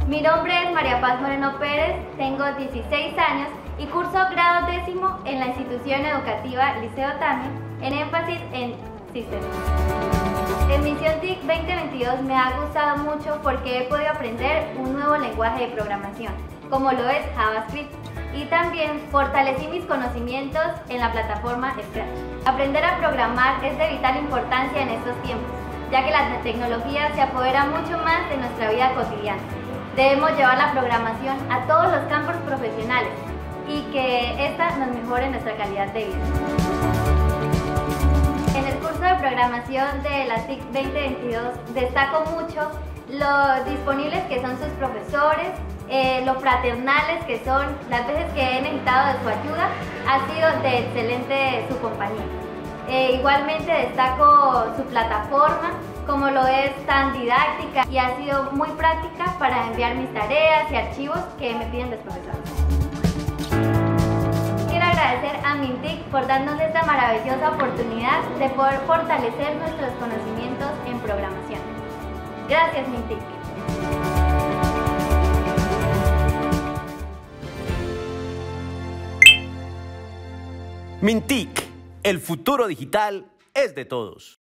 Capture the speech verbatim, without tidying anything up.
Mi nombre es María Paz Moreno Pérez, tengo dieciséis años y curso grado décimo en la institución educativa Liceo Tamio, en énfasis en sistemas. En Misión T I C veinte veintidós me ha gustado mucho porque he podido aprender un nuevo lenguaje de programación, como lo es JavaScript, y también fortalecí mis conocimientos en la plataforma Scratch. Aprender a programar es de vital importancia en estos tiempos, ya que la tecnología se apodera mucho más de nuestra vida cotidiana. Debemos llevar la programación a todos los campos profesionales y que esta nos mejore nuestra calidad de vida. En el curso de programación de la T I C veinte veintidós destaco mucho lo disponibles que son sus profesores, eh, lo fraternales que son. Las veces que he necesitado de su ayuda ha sido de excelente su compañía. Eh, igualmente destaco su plataforma, como lo es tan didáctica y ha sido muy práctica para enviar mis tareas y archivos que me piden los profesores. Quiero agradecer a Mintic por darnos esta maravillosa oportunidad de poder fortalecer nuestros conocimientos en programación. Gracias, Mintic. Mintic, el futuro digital es de todos.